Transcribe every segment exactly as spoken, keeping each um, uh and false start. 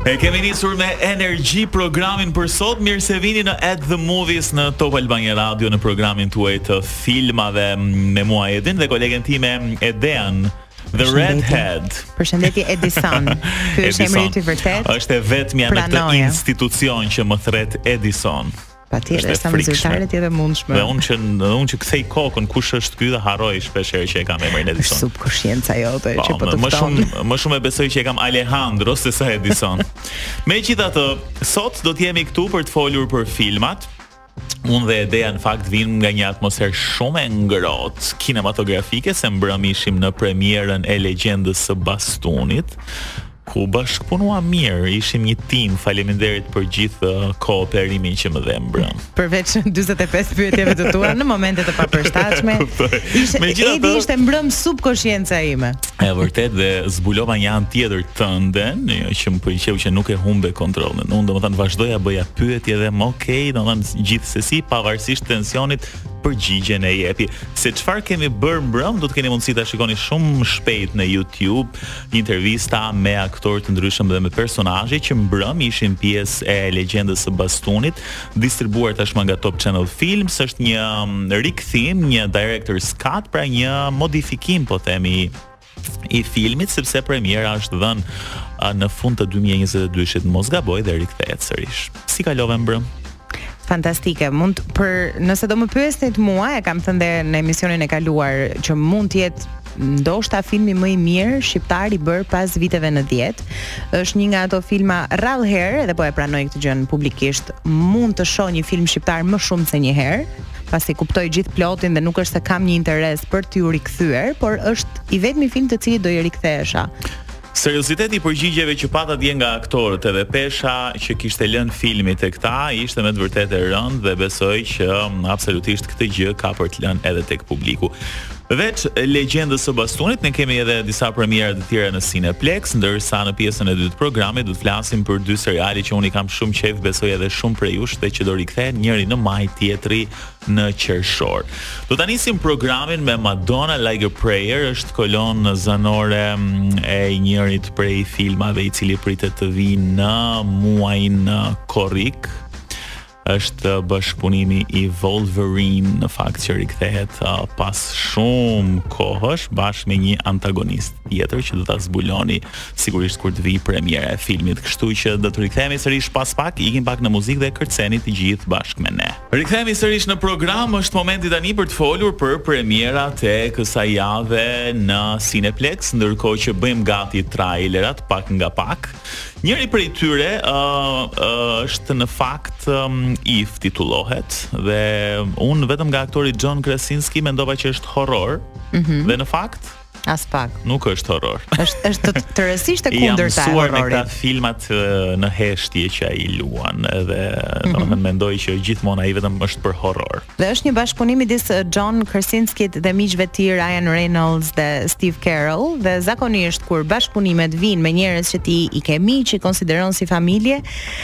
E kemi nisur me energji programin për sot. Mirë se vini në At The Movies në Top Albania Radio në programin tuaj të filmave me mua Edin dhe kolegen time Edean The Redhead. Përshëndetje Edison. Ky është emri i vërtet? Është e vetmja në këtë institucion që më thret Edison. Patjetër, sa më zyrtaret edhe mundshme. Dhe unë që unë që kthej kokën kush është ky dhe harroj shpesh herë që e kam emrin Edison. Subkonscienca jote që po të më shumë më shumë e besoj që e kam Alejandro se sa Edison. Megjithatë, sot do të jemi këtu për të folur për filmat. Unë dhe Edea në fakt vinë nga një atmosferë shumë e ngrohtë kinematografike, se mbrëm ishim në premierën e Legjendës së Bastunit, ku bashkëpunua mirë, ishim një tim, faleminderit për gjithë kooperimin që më dhe mbrëm. Përveç dyzet e pesë pyetjeve të tua në momente të papërshtatshme, ishte Edi ishte mbrëm subkonscienca ime. E vërtet, dhe zbulova një anë tjetër tënden, që më pëlqeu që nuk e humbe kontrollin. Unë domethënë vazhdoja bëja pyetje dhe më okay, domethënë gjithsesi pavarësisht tensionit përgjigjen e jepi. Se çfarë kemi bërë mbrëm, do të keni mundësi ta shikoni shumë shpejt në YouTube, një intervista me aktorë të ndryshëm dhe me personazhe që mbrëm ishin pjesë e Legjendës së Bastunit, distribuar tashmë nga Top Channel Films. Është një rikthim, një director's cut, pra një modifikim, po themi, i filmit, sepse premiera është dhënë në fund të dy mijë e njëzet e dy-shit, mos gaboj, dhe rikthehet sërish. Si kalove mbrëm? Fantastike. Mund për nëse do më pyesnit mua, e kam thënë në emisionin e kaluar që mund të jetë ndoshta filmi më i mirë shqiptar i bërë pas viteve nëntëdhjetë. Është një nga ato filma rrallë herë, dhe po e pranoj këtë gjën publikisht, mund të shoh një film shqiptar më shumë se një herë, pasi kuptoj gjithë plotin dhe nuk është se kam një interes për t'ju rikthyer, por është i vetmi film të cilit do i rikthehesha. Serioziteti i përgjigjeve që pata dje nga aktorët edhe pesha që kishte lënë filmi tek ta ishte me të vërtetë e rëndë dhe besoj që absolutisht këtë gjë ka për të lënë edhe tek publiku. Veç Legjendës së Bastunit, ne kemi edhe disa premiera të tjera në Cineplex, ndërsa në pjesën e dytë të programit do të flasim për dy seriale që unë i kam shumë qejf, besoj edhe shumë prej jush, dhe që do rikthehen, njëri në maj, tjetri në qershor. Do ta nisim programin me Madonna Like a Prayer, është kolonë zanore e njërit prej filmave i cili pritet të vinë në muajin korrik. Është bashkëpunimi i Wolverine në fakt që rikthehet uh, pas shumë kohësh bashkë me një antagonist tjetër që do ta zbuloni sigurisht kur të vijë premiera e filmit. Kështu që do të rikthehemi sërish pas pak, ikim pak në muzikë dhe kërceni të gjithë bashkë me ne. Rikthehemi sërish në program, është momenti tani për të folur për premierat e kësaj jave në Cineplex, ndërkohë që bëjmë gati trailerat pak nga pak. Njëri prej tyre uh, uh, është në fakt um, If titullohet, dhe unë vetëm nga aktori John Krasinski mendova që është horror, mm-hmm. dhe në fakt as pak nuk është horror. Është është të, të rësisht e kundërta e horrorit. Jam mësuar me këta filmat në heshtje që ai luan, edhe mm-hmm. domethënë mendoj që gjithmonë ai vetëm është për horror. Dhe është një bashkëpunim midis John Krasinskit dhe miqve të tjerë Ryan Reynolds dhe Steve Carell, dhe zakonisht kur bashkëpunimet vinë me njerëz që ti i ke miq, që konsideron si familje,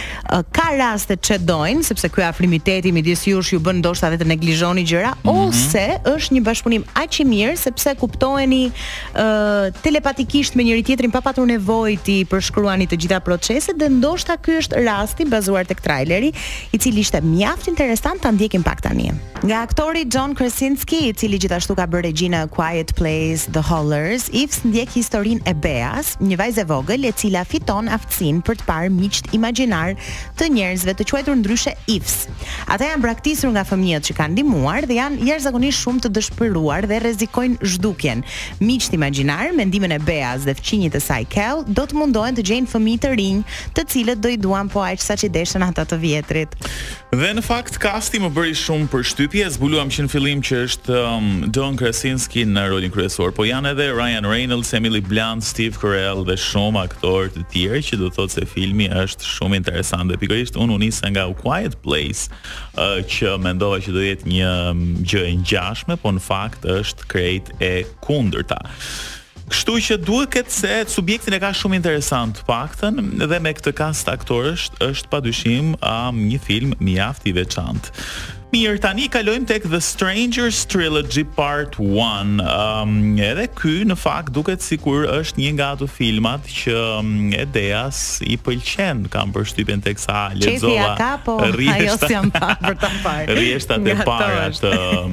ka raste që dojnë, sepse ky afrimiteti midis jush ju bën ndoshta vetë neglizhoni gjëra, mm-hmm. ose është një bashkëpunim aq i mirë sepse kuptoheni Uh, telepatikisht me njëri tjetrin pa patur nevojë ti përshkruani të gjitha proceset, dhe ndoshta ky është rasti bazuar tek traileri, i cili ishte mjaft interesant, ta ndjekim pak tani. Nga aktori John Krasinski, i cili gjithashtu ka bërë regjinë Quiet Place, The Hollers, Ives ndjek historinë e Beas, një vajzë e vogël e cila fiton aftësinë për të parë miqt imagjinar të njerëzve të quajtur ndryshe Ives. Ata janë braktisur nga fëmijët që kanë ndihmuar dhe janë jashtëzakonisht shumë të dëshpëruar dhe rrezikojnë zhdukjen. Miqt imagjinar, me ndihmën e Beas dhe fëmijët e saj Kel, do të mundohen të gjejnë fëmijë të rinj, të cilët do i duan po aq sa që deshin ata të vjetrit. Dhe në fakt kasti më bëri shumë përshtypje, zbuluam që në fillim që është um, John Krasinski në rolin kryesor, po janë edhe Ryan Reynolds, Emily Blunt, Steve Carell dhe shumë aktorë të tjerë, që do thotë se filmi është shumë interesant. Dhe pikërisht unë u nisa nga A Quiet Place, uh, që mendova që do jetë një gjë e ngjashme, po në fakt është krejt e kundërta. Kështu që duket se subjektin e ka shumë interesant të paktën, dhe me këtë kast aktorësh është padyshim um, një film mjaft i veçantë. Mirë, tani kalojmë tek The Strangers Trilogy Part one. Um, edhe ky në fakt duket sikur është një nga ato filmat që um, Edeas i pëlqen, kam përshtypjen teksa lexova rrjeshtat e para të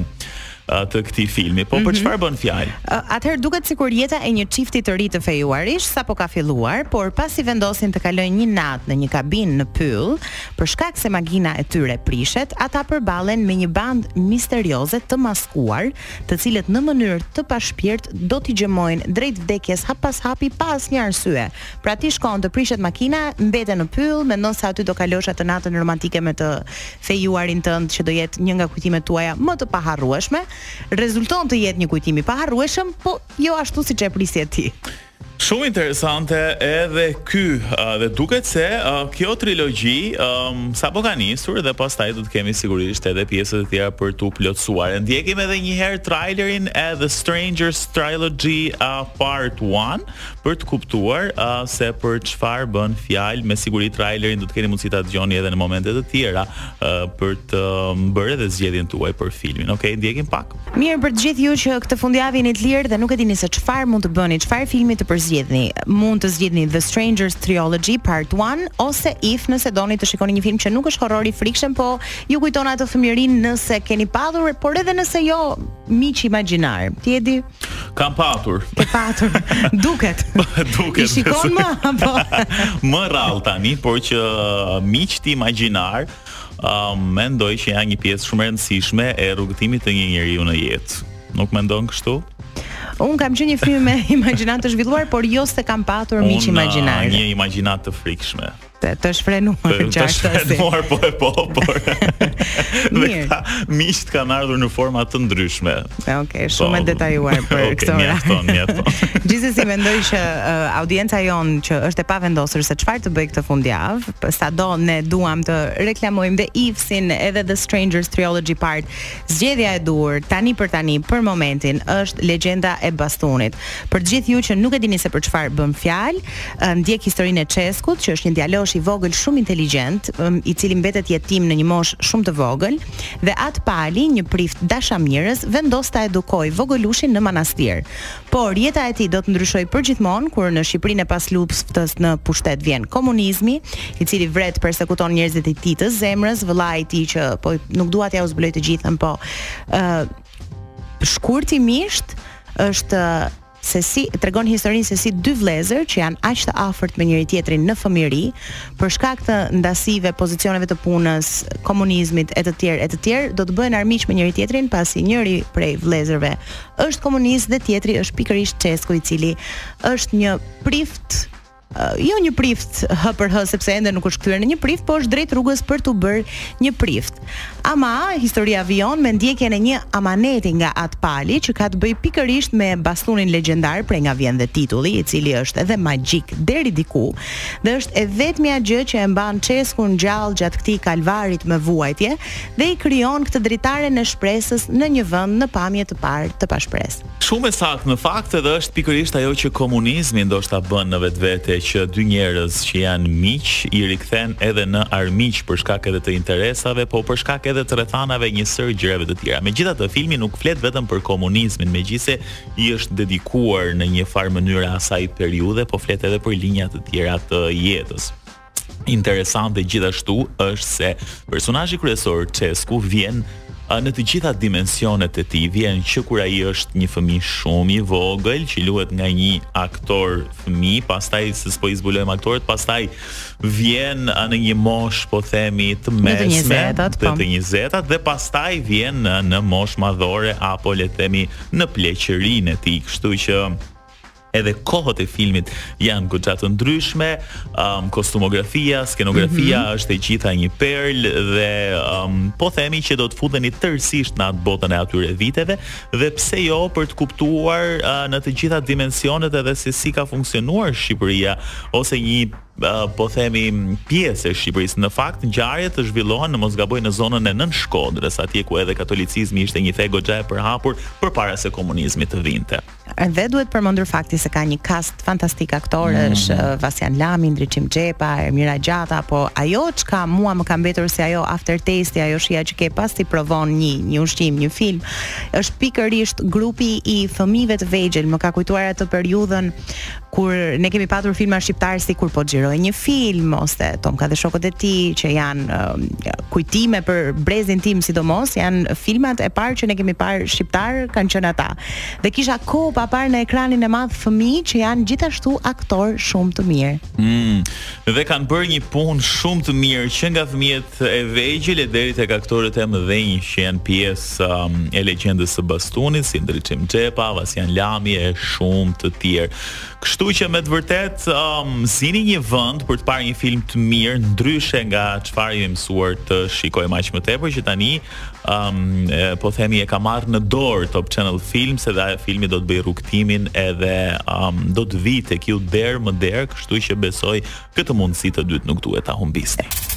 të këtij filmi. Po për çfarë bën fjalë? Atëherë duket sikur jeta e një çifti të ri të fejuarish sapo ka filluar, por pasi vendosin të kalojnë një natë në një kabinë në pyll, për shkak se makina e tyre prishet, ata përballen me një band misterioze të maskuar, të cilët në mënyrë të pashpirt do t'i gjemojnë drejt vdekjes hap pas hapi pa asnjë arsye. Pra ti shkon të prishet makina, mbete në pyll, mendon se aty do kalosh atë natën romantike me të fejuarin tënd që do jetë një nga kujtimet tuaja më të paharrueshme. Rezulton të jetë një kujtim i paharrueshëm, po jo ashtu siç e prisje ti. Shumë interesante edhe ky, uh, dhe duket se uh, kjo trilogji um, sapo ka nisur dhe pastaj do të kemi sigurisht edhe pjesët e tjera për tu plotësuar. Ndjekim edhe një herë trailerin e The Strangers Trilogy uh, Part one për të kuptuar uh, se për çfarë bën fjalë. Me siguri trailerin do të keni mundësi ta dëgjoni edhe në momente të tjera uh, për të um, bërë edhe zgjedhjen tuaj për filmin. Okej, okay, ndjekim pak. Mirë, për të gjithë ju që këtë fundjavë jeni të lirë dhe nuk e dini se çfarë mund të bëni, çfarë filmi të zgjedhni. Mund të zgjedhni The Strangers Trilogy Part one ose If, nëse doni të shikoni një film që nuk është horror i frikshëm, po ju kujton atë fëmijërinë nëse keni patur, por edhe nëse jo, miq imagjinar. Ti e di? Kam patur. Ke patur. Duket. Duket. I shikon më apo më rrallë tani, por që miqt imagjinar um, mendoj që janë një pjesë shumë e rëndësishme e rrugëtimit të një njeriu në jetë. Nuk mendon kështu? Unë kam qenë një film me imagjinat të zhvilluar, por jo se kam patur miq imagjinar. Unë një imagjinat të frikshme. Të, të shfrenuar të shfrenuar po e po, por dhe ka miqt kanë ardhur në forma të ndryshme. Okej, okay, shumë e detajuar për okay, këtë mjafton, mjafton. Gjithsesi mendoj që uh, audienca jon që është e pavendosur se çfarë të bëj këtë fundjavë, sado ne duam të reklamojmë The If-sin edhe The Strangers Trilogy Part. Zgjedhja e dur tani për tani për momentin është Legjenda e bastonit. Për të gjithë ju që nuk e dini se për çfarë bën fjalë, ndjek historinë e Çeskut, që është një djalosh i vogël shumë inteligjent, i cili mbetet jetim në një moshë shumë të vogël, dhe atë pali, një prift dashamirës, vendos ta edukoj vogëlushin në manastir. Por jeta e tij do të ndryshojë përgjithmonë kur në Shqipërinë e pas luftës në pushtet vjen komunizmi, i cili vret persekuton njerëzit e tij të zemrës, vëllai i tij që po nuk dua t'ja u zbuloj të gjithën, po ë uh, shkurtimisht është se si tregon historinë se si dy vëllezër që janë aq të afërt me njëri tjetrin në fëmijëri, për shkak të ndasive, pozicioneve të punës, komunizmit e të tjerë e të tjerë, do të bëhen armiq me njëri tjetrin, pasi njëri prej vëllezërve është komunist dhe tjetri është pikërisht Çesku, i cili është një prift, Uh, jo një prift hë për hë, sepse ende nuk është kthyer në një prift, po është drejt rrugës për të bërë një prift. Ama historia vijon me ndjekjen e një amaneti nga atë pali që ka të bëjë pikërisht me bastunin legjendar, prej nga vjen dhe titulli, i cili është edhe magjik deri diku, dhe është e vetmja gjë që e mban Çeskun gjallë gjatë këtij kalvarit me vuajtje dhe i krijon këtë dritaren e shpresës në një vend në pamje të parë të pashpresë. Shumë e saktë, në fakt edhe është pikërisht ajo që komunizmi ndoshta bën në vetvete, që dy njerëz që janë miq i rikthen edhe në armiq për shkak edhe të interesave, po për shkak edhe të rrethanave një sër gjërave të tjera. Megjithatë, filmi nuk flet vetëm për komunizmin, megjithse i është dedikuar në një farë mënyrë asaj periudhe, po flet edhe për linja të tjera të jetës. Interesante gjithashtu është se personazhi kryesor Çesku vjen në të gjitha dimensionet e tij, vjen që kur ai është një fëmijë shumë i vogël që luhet nga një aktor fëmijë, pastaj se s'po i zbulojmë aktorët, pastaj vjen në një moshë, po themi, të mesme, të njëzetat, dhe pastaj vjen në, në moshë madhore apo le të themi në pleqërinë e tij, kështu që edhe kohët e filmit janë goxha të ndryshme, um, kostumografia, skenografia mm-hmm. është e gjitha një perl dhe um, po themi që do të futeni tërësisht në atë botën e atyre viteve, dhe pse jo për të kuptuar uh, në të gjitha dimensionet edhe se si ka funksionuar Shqipëria ose një Uh, po themi pjesë e Shqipërisë. Në fakt ngjarjet të zhvillohen në mos gaboj në zonën e Nën Shkodrës, atje ku edhe katolicizmi ishte një fe goxha e përhapur përpara se komunizmi të vinte. Dhe duhet përmendur fakti se ka një cast fantastik aktorësh, mm. Vasian Lami, Ndriçim Xhepa, Ermira Gjata, po ajo çka mua më ka mbetur si ajo aftertaste, ajo shija që ke pas ti provon një një ushqim, një film, është pikërisht grupi i fëmijëve të vegjël. Më ka kujtuar atë periudhën kur ne kemi patur filma shqiptar si Kur po xhiroj një film, ose Tomka dhe shokët e tij, që janë uh, kujtime për brezin tim, sidomos janë filmat e parë që ne kemi parë shqiptar, kanë qenë ata. Dhe kisha kohë pa parë në ekranin e madh fëmijë që janë gjithashtu aktor shumë të mirë. Mm, dhe kanë bërë një punë shumë të mirë që nga fëmijët e vegjël deri tek aktorët e mëdhenj që janë pjesë um, e legjendës së bastunit, si Ndriçim Xhepa, Vasian Lami e shumë të tjerë. Kështu që me të vërtet um, zini një vend për të parë një film të mirë, ndryshe nga çfarë jemi mësuar të shikojmë aq më tepër, që tani um, e, po themi e ka marrë në dorë Top Channel Films, edhe ai filmi do të bëj rrugtimin edhe um, do të vi tek ju derë më derë, kështu që besoj këtë mundësi të dytë nuk duhet ta humbisni.